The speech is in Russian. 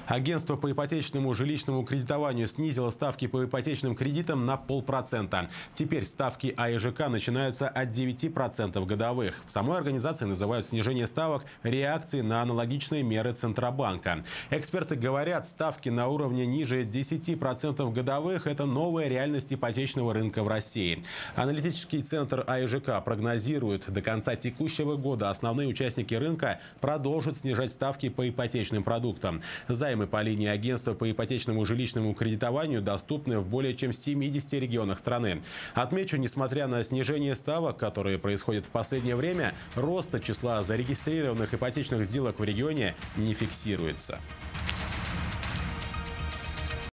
Агентство по ипотечному жилищному кредитованию снизило ставки по ипотечным кредитам на 0,5%. Теперь ставки АИЖК начинаются от 9% годовых. В самой организации называют снижение ставок реакцией на аналогичные меры Центробанка. Эксперты говорят, ставки на уровне ниже 10% годовых – это новая реальность ипотечного рынка в России. Аналитический центр АИЖК прогнозирует, до конца текущего года основные участники рынка продолжат снижать ставки по ипотечным продуктам. Займы по линии агентства по ипотечному жилищному кредитованию доступны в более чем 70 регионах страны. Отмечу, несмотря на снижение ставок, которые происходят в последнее время, роста числа зарегистрированных ипотечных сделок в регионе не фиксируется.